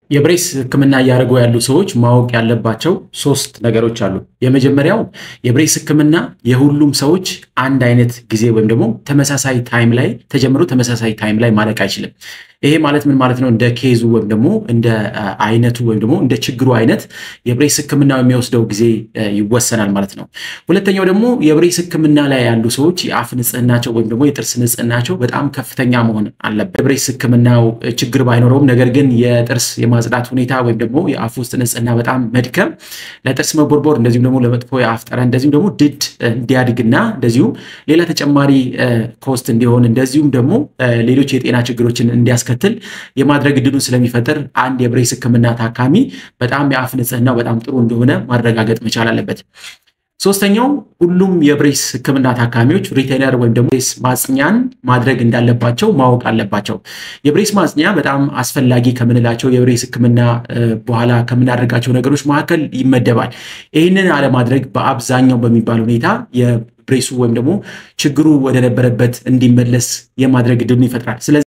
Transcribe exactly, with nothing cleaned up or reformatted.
የብሬስ ህክምና ያደረጉ ያሉ ሰዎች ማወቅ ያለባቸው ሶስት ነገሮች አሉ። የመጀመሪያው የብሬስ ህክምና የሁሉም ሰዎች አንድ አይነት ጊዜ ወይም ደግሞ ተመሳሳይ ታይም ላይ ተጀምሮ ተመሳሳይ ታይም ላይ ማለቅ አይችልም። ይሄ ማለት ምን ማለት ነው? እንደ ኬዙ ወይም ደግሞ እንደ አይነቱ ወይም ደግሞ እንደ ችግሩ አይነት የብሬስ ህክምናው የሚወስደው ጊዜ ይወሰናል ማለት ነው። ሁለተኛው ደግሞ የብሬስ ህክምና ላይ ያሉ ሰዎች የአፍ ንጽህናቸው ወይም ደግሞ የጥርስ ንጽህናቸው በጣም ከፍተኛ መሆን አለበት። የብሬስ ህክምናው ችግር ባይኖረውም ነገር ግን የጥርስ የማጽዳት ሁኔታ ወይም ደግሞ የአፍ ውስጥ ንጽህና በጣም መድከም ለጥርስ መቦርቦር እንደዚሁም ደግሞ ለመጥፎ የአፍ ጠረን እንደዚሁም ደግሞ ድድ እንዲያድግና እንደዚሁም ሌላ ተጨማሪ ኮስት እንዲሆን እንደዚሁም ደግሞ ሌሎች የጤና ችግሮችን እንዲያስ ከተል የማድረግ እድሉን ስለሚፈጠር አንድ የብሬስ ህክምና ታካሚ በጣም የአፍ ንጽህናው በጣም ጥሩ እንደሆነ ማረጋገጥ መቻል አለበት። ሶስተኛው ሁሉም የብሬስ ህክምና ታካሚዎች ሪቴነር ወይም ደግሞ ብሬስ ማጽኛን ማድረግ እንዳለባቸው ማወቅ አለባቸው። የብሬስ ማጽኛ በጣም አስፈላጊ ከምንላቸው የብሬስ ህክምና በኋላ ከምናደርጋቸው ነገሮች መካከል ይመደባል። ይህንን አለማድረግ በአብዛኛው በሚባል ሁኔታ የብሬሱ ወይም ደግሞ ችግሩ ወደ ነበረበት እንዲመለስ የማድረግ እድሉን ይፈጥራል። ስለዚህ